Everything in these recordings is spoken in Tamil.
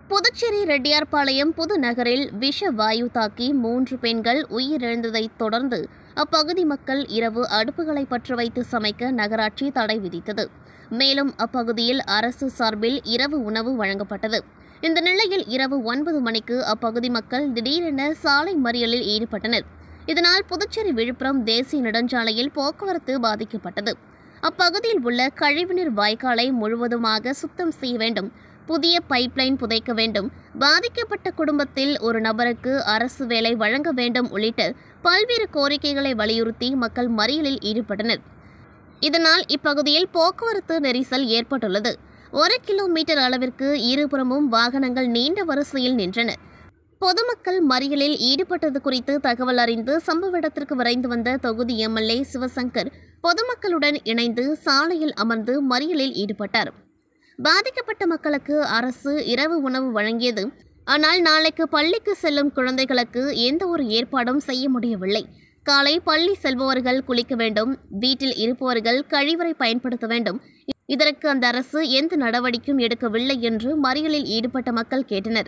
புதுச்சேரி ரெட்டியார்பாளையம் புதுநகரில் விஷ வாயு தாக்கி 3 பெண்கள் உயிரிழந்ததைத் தொடர்ந்து அப்பகுதி மக்கள் இரவு அடுப்புகளை பற்ற வைத்து சமைக்க நகராட்சி தடை விதித்தது. மேலும் அப்பகுதியில் அரசு சார்பில் இரவு உணவு வழங்கப்பட்டது. இந்த நிலையில் இரவு 9 மணிக்கு அப்பகுதி மக்கள் திடீரென சாலை மறியலில் ஈடுபட்டனர். இதனால் புதுச்சேரி விழுப்புரம் தேசிய நெடுஞ்சாலையில் போக்குவரத்து பாதிக்கப்பட்டது. அப்பகுதியில் உள்ள கழிவுநீர் வாய்க்காலை முழுவதுமாக சுத்தம் செய்ய வேண்டும், புதிய பைப்லைன் புதைக்க வேண்டும், பாதிக்கப்பட்ட குடும்பத்தில் ஒரு நபருக்கு அரசு வேலை வழங்க வேண்டும் உள்ளிட்ட பல்வேறு கோரிக்கைகளை வலியுறுத்தி மக்கள் மறியலில் ஈடுபட்டனர். இதனால் இப்பகுதியில் போக்குவரத்து நெரிசல் ஏற்பட்டுள்ளது. 1 கிலோமீட்டர் அளவிற்கு இருபுறமும் வாகனங்கள் நீண்ட வரிசையில் நின்றன. பொதுமக்கள் மறியலில் ஈடுபட்டது குறித்து தகவல் அறிந்து சம்பவ இடத்திற்கு விரைந்து வந்த தொகுதி எம்எல்ஏ சிவசங்கர் பொதுமக்களுடன் இணைந்து சாலையில் அமர்ந்து மறியலில் ஈடுபட்டார். பாதிக்கப்பட்ட மக்களுக்கு அரசு இரவு உணவு வழங்கியது. ஆனால் நாளைக்கு பள்ளிக்கு செல்லும் குழந்தைகளுக்கு எந்த ஒரு ஏற்பாடும் செய்ய முடியவில்லை. காலை பள்ளி செல்பவர்கள் குளிக்க வேண்டும், வீட்டில் இருப்பவர்கள் கழிவறை பயன்படுத்த வேண்டும். இதற்கு அந்த அரசு எந்த நடவடிக்கையும் எடுக்கவில்லை என்று மறியலில் ஈடுபட்ட மக்கள் கேட்டனர்.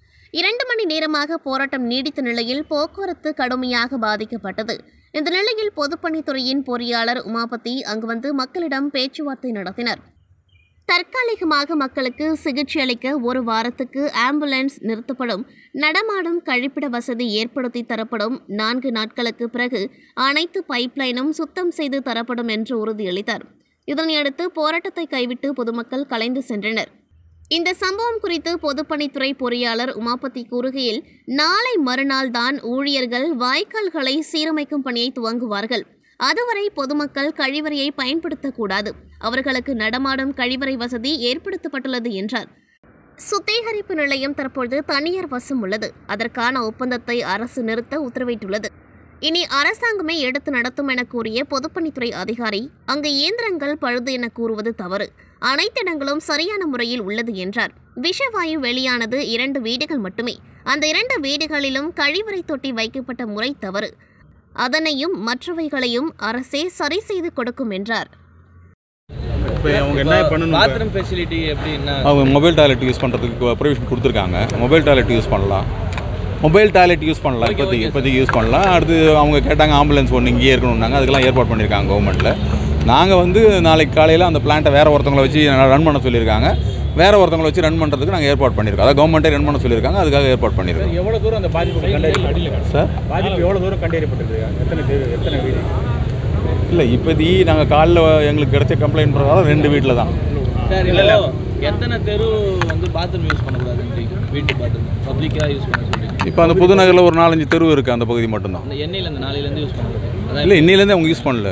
2 மணி நேரமாக போராட்டம் நீடித்த நிலையில் போக்குவரத்து கடுமையாக பாதிக்கப்பட்டது. இந்த நிலையில் பொதுப்பணித்துறையின் பொறியாளர் உமாபதி அங்கு வந்து மக்களிடம் பேச்சுவார்த்தை நடத்தினர். தற்காலிகமாக மக்களுக்கு சிகிச்சை அளிக்க 1 வாரத்துக்கு ஆம்புலன்ஸ் நிறுத்தப்படும், நடமாடும் கழிப்பிட வசதி ஏற்படுத்தி தரப்படும், 4 நாட்களுக்கு பிறகு அனைத்து பைப்லைனும் சுத்தம் செய்து தரப்படும் என்று உறுதியளித்தார். இதனையடுத்து போராட்டத்தை கைவிட்டு பொதுமக்கள் கலைந்து சென்றனர். இந்த சம்பவம் குறித்து பொதுப்பணித்துறை பொறியாளர் உமாபதி கூறுகையில், நாளை மறுநாள் தான் ஊழியர்கள் வாய்க்கால்களை சீரமைக்கும் பணியை துவங்குவார்கள். அதுவரை பொதுமக்கள் கழிவறையை பயன்படுத்தக்கூடாது. அவர்களுக்கு நடமாடும் கழிவறை வசதி ஏற்படுத்தப்பட்டுள்ளது என்றார். சுத்திகரிப்பு நிலையம் தற்போது தனியார் வசம் உள்ளது. அதற்கான ஒப்பந்தத்தை அரசு நிறுத்த உத்தரவிட்டுள்ளது. இனி அரசாங்கமே எடுத்து நடத்தும் என கூறிய பொதுப்பணித்துறை அதிகாரி, அங்கு இயந்திரங்கள் பழுது என கூறுவது தவறு, அனைத்து இடங்களும் சரியான முறையில் உள்ளது என்றார். விஷவாயு வெளியானது 2 வீடுகள் மட்டுமே. அந்த 2 வீடுகளிலும் கழிவறை தொட்டி வைக்கப்பட்ட முறை தவறு. அதனையும் மற்றவைகளையும் அரசே சரி செய்து கொடுக்கும் என்றார். அவங்க மொபைல் டாய்லெட் யூஸ் பண்ணுறதுக்கு ப்ரொவிஷன் கொடுத்துருக்காங்க. மொபைல் டாய்லெட் யூஸ் பண்ணலாம், இப்போதைக்கு யூஸ் பண்ணலாம். அடுத்து அவங்க கேட்டாங்க ஆம்புலன்ஸ் ஒன்று இங்கேயே இருக்கணும்னாங்க. அதுக்கெல்லாம் ஏற்பாடு பண்ணியிருக்காங்க கவர்மெண்ட்டில். நாங்கள் வந்து நாளைக்கு காலையில் அந்த பிளான்ட்டை வேறு ஒருத்தவங்களை வச்சு ரன் பண்ண சொல்லியிருக்காங்க. வேறு ஒருத்தவங்களை வச்சு ரன் பண்ணுறதுக்கு நாங்கள் ஏற்பாடு பண்ணியிருக்கோம். அதாவது கவர்மெண்ட்டே ரன் பண்ண சொல்லியிருக்காங்க. அதுக்காக ஏற்பாடு பண்ணியிருக்கோம். எவ்வளோ தூரம் அந்த பாதிப்பு சார் பாதிப்பு எவ்வளோ தூரம் கண்டறியப்பட்டிருக்கு? எத்தனை வீடு? இல்லை, இப்போதைக்கு நாங்கள் காலைல எங்களுக்கு கிடைச்ச கம்ப்ளைண்ட் பிரகாரம் 2 வீட்டில் தான். சார் இல்லை, எத்தனை தெரு வந்து பாத்ரூம் யூஸ் பண்ணக்கூடாது? வீட்டு பாத்ரூம் பப்ளிக்காக யூஸ் பண்ண சொல்லி இப்போ அந்த புதுநகரில் ஒரு 4-5 தெரு இருக்குது. அந்த பகுதி மட்டும்தான். அந்த எண்ணெயிலேருந்து நாளையிலேருந்து யூஸ் பண்ணக்கூடாது. இல்லை, இன்னிலேருந்து அவங்க யூஸ் பண்ணல.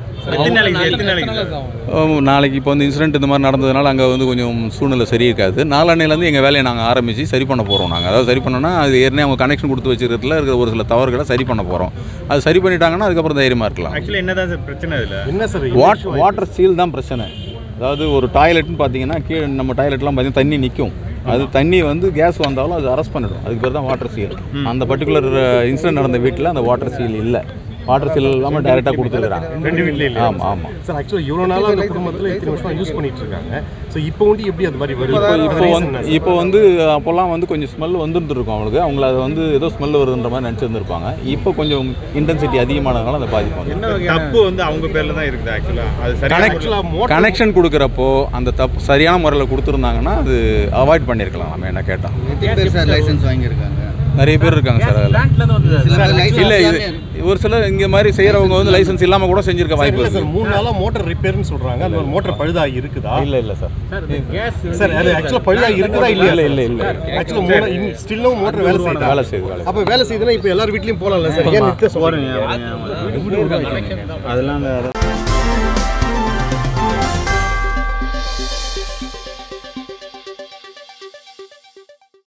நாளைக்கு இப்போ வந்து இன்சிடென்ட் இந்த மாதிரி நடந்ததுனால அங்கே வந்து கொஞ்சம் சூழ்நிலை சரி இருக்காது. நாளான்னையிலேருந்து எங்கள் வேலையை நாங்கள் ஆரம்பித்து சரி பண்ண போகிறோம். நாங்கள் அதாவது சரி பண்ணோன்னா அது ஏற்கனவே அவங்க கனெக்ஷன் கொடுத்து வச்சுருக்கிறதுல இருக்கிற ஒரு சில தவறுகளை சரி பண்ண போகிறோம். அது சரி பண்ணிட்டாங்கன்னா அதுக்கப்புறம் தைரியமாக இருக்கலாம். ஆக்சுவலி என்ன தான் பிரச்சனை? இல்லை என்ன சார், வாட்டர் சீல் தான் பிரச்சனை. அதாவது ஒரு டாய்லெட்னு பார்த்தீங்கன்னா கீழே நம்ம டாய்லெட்லாம் பார்த்தீங்கன்னா தண்ணி நிற்கும். அது தண்ணி வந்து கேஸ் வந்தாலும் அது அரெஸ்ட் பண்ணிடும். அதுக்கு பேர் தான் வாட்டர் சீல். அந்த பர்டிகுலர் இன்சிடென்ட் நடந்த வீட்டில் அந்த வாட்டர் சீல் இல்லை. வாட்டர் சீல் இல்லாமல் டைரெக்டாக கொடுத்துருக்காங்க 2 வீட்லேயும். ஆமாம் ஆமாம் சார், ஆக்சுவலாக இவ்வளோ நாளாக அந்த குடும்பத்தில் இத்தனை வருஷம் யூஸ் பண்ணிட்டு இருக்காங்க. ஸோ இப்போ வந்து எப்படி அது மாதிரி வருது? இப்போ வந்து அப்போல்லாம் வந்து கொஞ்சம் ஸ்மெல் வந்துருந்துருக்கும் அவங்களுக்கு. அவங்கள அதை வந்து ஏதோ ஸ்மெல் வருதுன்ற மாதிரி நினச்சிருந்துருப்பாங்க. இப்போ கொஞ்சம் இன்டென்சிட்டி அதிகமானதுனால அதை பாதிப்பாங்க. தப்பு வந்து அவங்க பேரில் தான் இருக்குது. ஆக்சுவலாக கனெக்ஷன் கொடுக்குறப்போ அந்த தப்பு சரியான முறையில் கொடுத்துருந்தாங்கன்னா அது அவாய்ட் பண்ணியிருக்கலாம். நம்ம என்ன கேட்டால் லைசன்ஸ் வாங்கியிருக்காங்க நிறைய பேர் இருக்காங்க சார். அதில் இல்லை, இது ஒரு சிலர் இங்கே மாதிரி செய்கிறவங்க வந்து லைசன்ஸ் இல்லாமல் கூட செஞ்சிருக்க வாய்ப்பு இல்லை சார். 3 நாளாக மோட்டர் ரிப்பேர்னு சொல்கிறாங்க. அந்த மோட்டர் பழுதாகி இருக்குதா? இல்லை சார். சார் அது ஆக்சுவலாக பழுதாகி இருக்குதா? இல்லை. ஆக்சுவலாக ஸ்டில்லும் மோட்டர் வேலை செய்யுது. அப்போ வேலை செய்யுதுன்னா இப்போ எல்லார் வீட்லையும் போகலாம்ல சார்? ஏன் நிறுத்த சொல்கிறீங்க? அதெல்லாம்